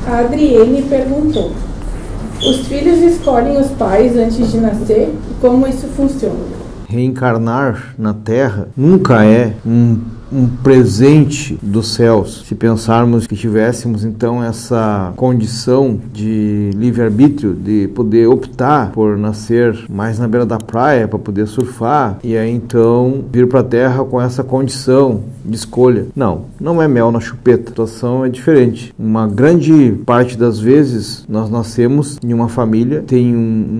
A Adriene perguntou: os filhos escolhem os pais antes de nascer? E como isso funciona? Reencarnar na Terra nunca é um presente dos céus. Se pensarmos que tivéssemos então essa condição de livre-arbítrio, de poder optar por nascer mais na beira da praia para poder surfar e aí então vir para a Terra com essa condição de escolha. Não é mel na chupeta. A situação é diferente. Uma grande parte das vezes nós nascemos em uma família, tem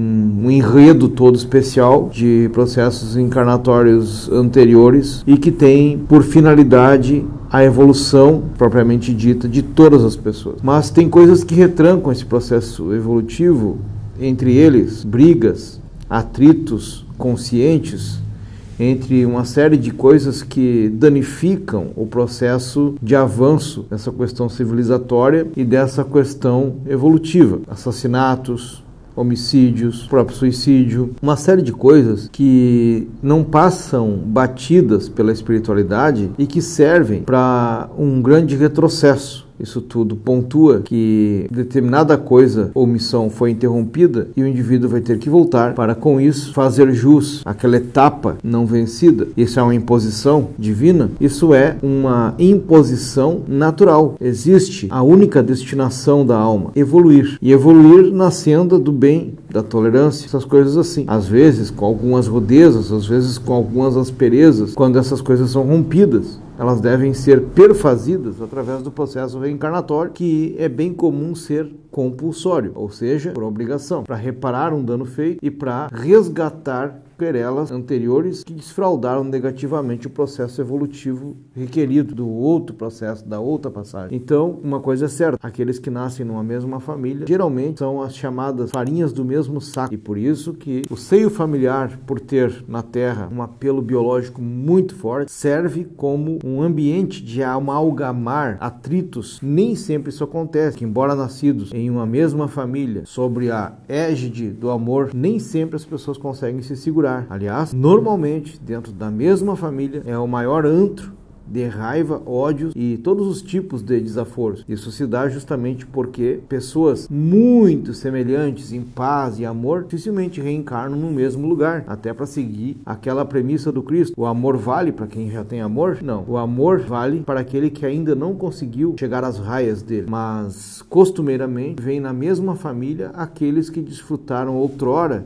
um enredo todo especial de processos encarnatórios anteriores e que tem por finalidade a evolução propriamente dita de todas as pessoas. Mas tem coisas que retrancam esse processo evolutivo, entre eles brigas, atritos conscientes, entre uma série de coisas que danificam o processo de avanço dessa questão civilizatória e dessa questão evolutiva. Assassinatos, homicídios, próprio suicídio, uma série de coisas que não passam batidas pela espiritualidade e que servem para um grande retrocesso. Isso tudo pontua que determinada coisa ou missão foi interrompida e o indivíduo vai ter que voltar para, com isso, fazer jus àquela etapa não vencida. Isso é uma imposição divina? Isso é uma imposição natural. Existe a única destinação da alma: evoluir. E evoluir na senda do bem, da tolerância, essas coisas assim. Às vezes com algumas rudezas, às vezes com algumas asperezas, quando essas coisas são rompidas. Elas devem ser perfazidas através do processo reencarnatório, que é bem comum ser compulsório, ou seja, por obrigação, para reparar um dano feito e para resgatar querelas anteriores que desfraudaram negativamente o processo evolutivo requerido do outro processo, da outra passagem. Então, uma coisa é certa: aqueles que nascem numa mesma família geralmente são as chamadas farinhas do mesmo saco, e por isso que o seio familiar, por ter na Terra um apelo biológico muito forte, serve como um ambiente de amalgamar atritos. Nem sempre isso acontece, que embora nascidos em uma mesma família, sobre a égide do amor, nem sempre as pessoas conseguem se segurar. Aliás, normalmente, dentro da mesma família, é o maior antro de raiva, ódio e todos os tipos de desaforos. Isso se dá justamente porque pessoas muito semelhantes em paz e amor dificilmente reencarnam no mesmo lugar, até para seguir aquela premissa do Cristo: o amor vale para quem já tem amor? Não, o amor vale para aquele que ainda não conseguiu chegar às raias dele. Mas costumeiramente vem na mesma família aqueles que desfrutaram outrora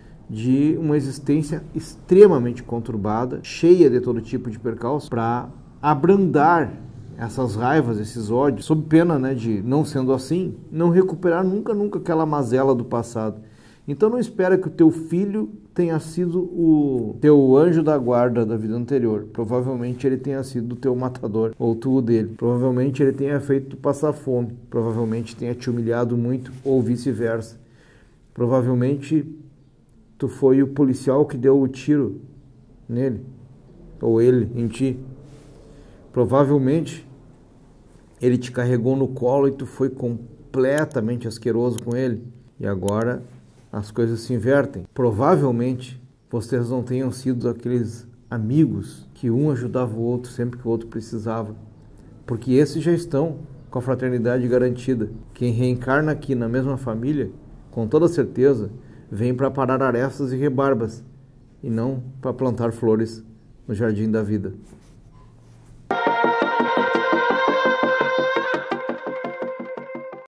de uma existência extremamente conturbada, cheia de todo tipo de percalços, para abrandar essas raivas, esses ódios, sob pena, de, não sendo assim, não recuperar nunca aquela mazela do passado. Então não espera que o teu filho tenha sido o teu anjo da guarda da vida anterior. Provavelmente ele tenha sido o teu matador, ou tu o dele. Provavelmente ele tenha feito tu passar fome. Provavelmente tenha te humilhado muito, ou vice-versa. Provavelmente tu foi o policial que deu o tiro nele, ou ele em ti. Provavelmente ele te carregou no colo e tu foi completamente asqueroso com ele. E agora as coisas se invertem. Provavelmente vocês não tenham sido aqueles amigos que um ajudava o outro sempre que o outro precisava. Porque esses já estão com a fraternidade garantida. Quem reencarna aqui na mesma família, com toda certeza, vem para parar arestas e rebarbas, e não para plantar flores no jardim da vida.